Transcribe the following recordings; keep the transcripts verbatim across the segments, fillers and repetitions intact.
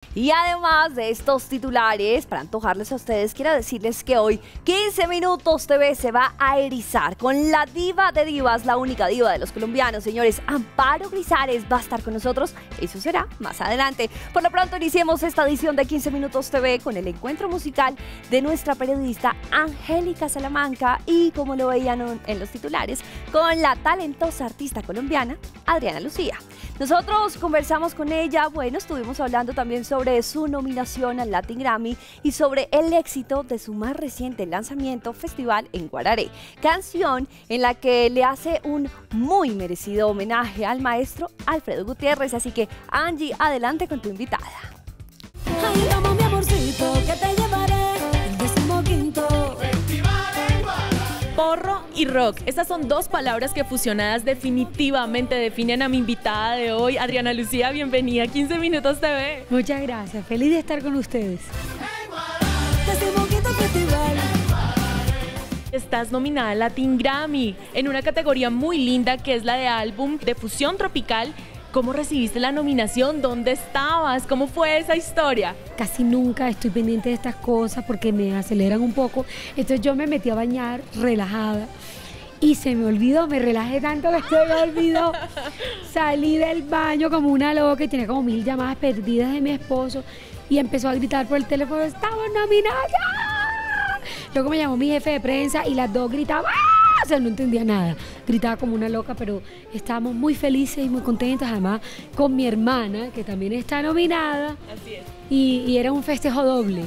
Y además de estos titulares, para antojarles a ustedes, quiero decirles que hoy quince Minutos T V se va a erizar con la diva de divas, la única diva de los colombianos, señores. Amparo Grisales va a estar con nosotros, eso será más adelante. Por lo pronto iniciemos esta edición de quince Minutos T V con el encuentro musical de nuestra periodista Angélica Salamanca y, como lo veían en los titulares, con la talentosa artista colombiana Adriana Lucía. Nosotros conversamos con ella, bueno, estuvimos hablando también sobre su nominación al Latin Grammy y sobre el éxito de su más reciente lanzamiento, Festival en Guararé, canción en la que le hace un muy merecido homenaje al maestro Alfredo Gutiérrez. Así que, Angie, adelante con tu invitada. Ay, vamos, mi amorcito, que te llevaré el decimoquinto Festival en Guararé. Porro y rock, estas son dos palabras que fusionadas definitivamente definen a mi invitada de hoy, Adriana Lucía. Bienvenida a quince Minutos T V. Muchas gracias, feliz de estar con ustedes. Decimoquinto Festival. Estás nominada al Latin Grammy en una categoría muy linda que es la de álbum de fusión tropical. ¿Cómo recibiste la nominación? ¿Dónde estabas? ¿Cómo fue esa historia? Casi nunca estoy pendiente de estas cosas porque me aceleran un poco. Entonces yo me metí a bañar relajada y se me olvidó, me relajé tanto que se me olvidó. Salí del baño como una loca y tenía como mil llamadas perdidas de mi esposo y empezó a gritar por el teléfono: ¡estamos nominadas! Luego me llamó mi jefe de prensa y las dos gritaban. O sea, no entendía nada, gritaba como una loca, pero estábamos muy felices y muy contentas, además con mi hermana, que también está nominada. Así es. Y, y era un festejo doble.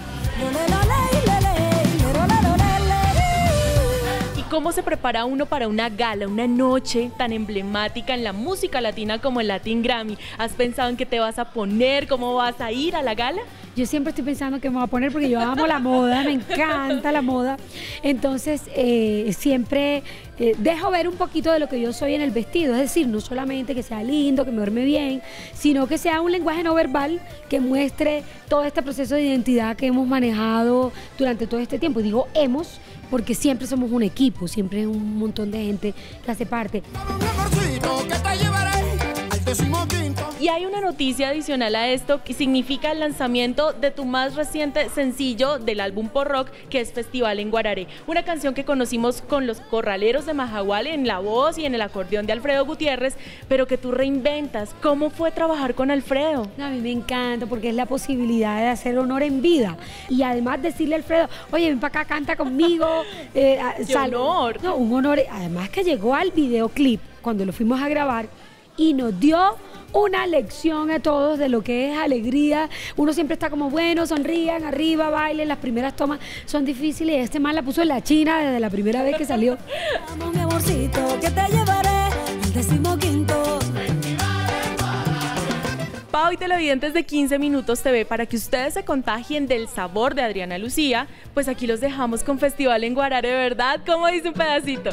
¿Cómo se prepara uno para una gala, una noche tan emblemática en la música latina como el Latin Grammy? ¿Has pensado en qué te vas a poner? ¿Cómo vas a ir a la gala? Yo siempre estoy pensando qué me voy a poner porque yo amo la moda, me encanta la moda. Entonces, eh, siempre eh, dejo ver un poquito de lo que yo soy en el vestido. Es decir, no solamente que sea lindo, que me duerme bien, sino que sea un lenguaje no verbal que muestre todo este proceso de identidad que hemos manejado durante todo este tiempo. Y digo hemos, porque siempre somos un equipo, siempre es un montón de gente que hace parte. Y hay una noticia adicional a esto que significa el lanzamiento de tu más reciente sencillo del álbum Por Rock, que es Festival en Guararé. Una canción que conocimos con los Corraleros de Majagual en la voz y en el acordeón de Alfredo Gutiérrez, pero que tú reinventas. ¿Cómo fue trabajar con Alfredo? A mí me encanta porque es la posibilidad de hacer honor en vida. Y además decirle a Alfredo: oye, ven para acá, canta conmigo. Eh, ¡Qué honor! No, un honor. Además que llegó al videoclip cuando lo fuimos a grabar y nos dio una lección a todos de lo que es alegría. Uno siempre está como, bueno, sonrían, arriba, bailen. Las primeras tomas son difíciles y este man la puso en la China desde la primera vez que salió. Vamos, mi amorcito, que te llevaré el decimoquinto. Pau y televidentes de quince Minutos T V, para que ustedes se contagien del sabor de Adriana Lucía, pues aquí los dejamos con Festival en Guararé, ¿verdad? ¿Cómo dice un pedacito?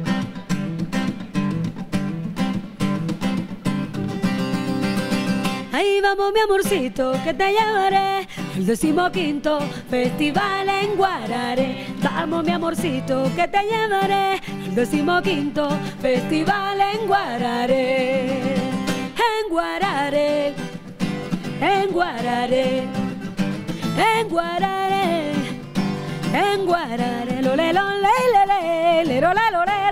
Ahí vamos, mi amorcito, que te llevaré el decimoquinto Festival en Guararé. Vamos, mi amorcito, que te llevaré el decimoquinto Festival en Guararé. En Guararé, en Guararé, en Guararé, en Guararé, lo le lo le le le, le lo le lo le.